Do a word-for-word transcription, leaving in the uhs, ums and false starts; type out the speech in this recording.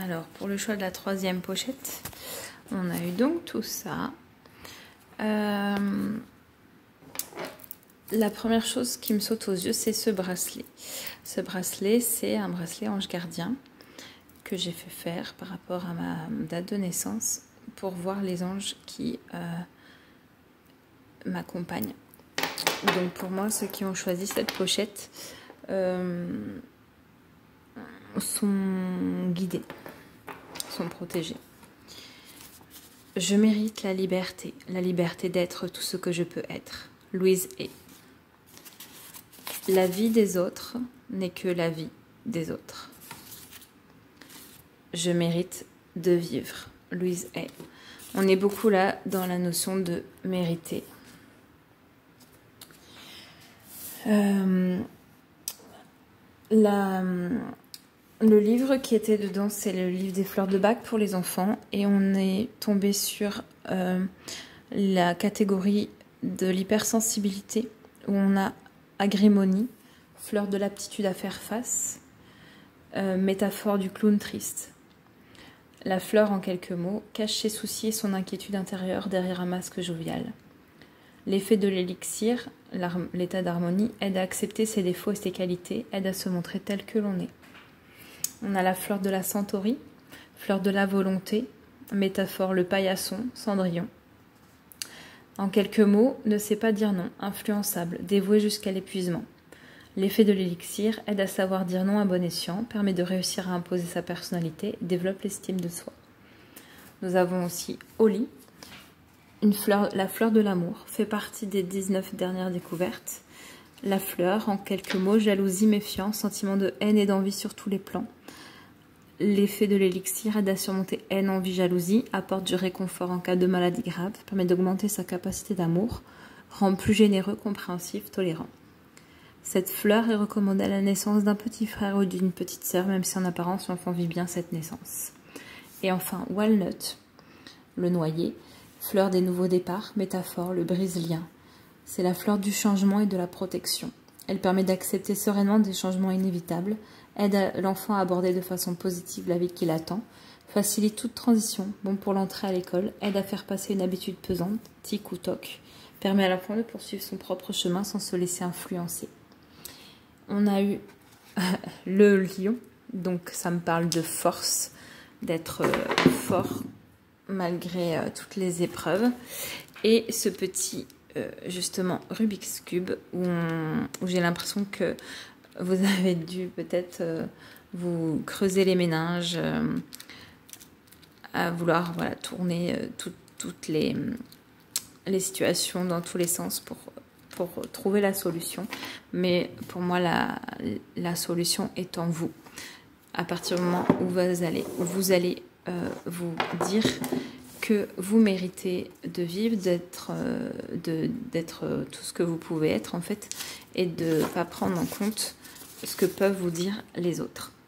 Alors, pour le choix de la troisième pochette, on a eu donc tout ça. Euh, la première chose qui me saute aux yeux, c'est ce bracelet. Ce bracelet, c'est un bracelet ange gardien que j'ai fait faire par rapport à ma date de naissance pour voir les anges qui euh, m'accompagnent. Donc pour moi, ceux qui ont choisi cette pochette euh, sont guidés, sont protégés. Je mérite la liberté, la liberté d'être tout ce que je peux être. Louise est. La vie des autres n'est que la vie des autres. Je mérite de vivre. Louise est. On est beaucoup là dans la notion de mériter. Euh, la, le livre qui était dedans, c'est le livre des fleurs de bac pour les enfants. Et on est tombé sur euh, la catégorie de l'hypersensibilité, où on a agrimonie, fleur de l'aptitude à faire face, euh, métaphore du clown triste. La fleur, en quelques mots, cache ses soucis et son inquiétude intérieure derrière un masque jovial. L'effet de l'élixir, l'état d'harmonie, aide à accepter ses défauts et ses qualités, aide à se montrer tel que l'on est. On a la fleur de la centauri, fleur de la volonté, métaphore le paillasson, Cendrillon. En quelques mots, ne sait pas dire non, influençable, dévoué jusqu'à l'épuisement. L'effet de l'élixir aide à savoir dire non à bon escient, permet de réussir à imposer sa personnalité, développe l'estime de soi. Nous avons aussi Oli, une fleur, la fleur de l'amour, fait partie des dix-neuf dernières découvertes. La fleur, en quelques mots, jalousie, méfiance, sentiment de haine et d'envie sur tous les plans. L'effet de l'élixir aide à surmonter haine, envie, jalousie, apporte du réconfort en cas de maladie grave, permet d'augmenter sa capacité d'amour, rend plus généreux, compréhensif, tolérant. Cette fleur est recommandée à la naissance d'un petit frère ou d'une petite sœur, même si en apparence l'enfant vit bien cette naissance. Et enfin, Walnut, le noyer, fleur des nouveaux départs, métaphore, le brise-lien. C'est la fleur du changement et de la protection. Elle permet d'accepter sereinement des changements inévitables, aide l'enfant à aborder de façon positive la vie qui l'attend, facilite toute transition, bon pour l'entrée à l'école, aide à faire passer une habitude pesante, tic ou toc, permet à l'enfant de poursuivre son propre chemin sans se laisser influencer. On a eu le lion, donc ça me parle de force, d'être fort malgré euh, toutes les épreuves. Et ce petit, euh, justement, Rubik's Cube, où, où j'ai l'impression que vous avez dû peut-être euh, vous creuser les méninges, euh, à vouloir voilà, tourner euh, tout, toutes les, les situations dans tous les sens pour... pour trouver la solution, mais pour moi la, la solution est en vous. À partir du moment où vous allez, où vous allez euh, vous dire que vous méritez de vivre, d'être euh, de, d'être euh, tout ce que vous pouvez être en fait, et de ne pas prendre en compte ce que peuvent vous dire les autres.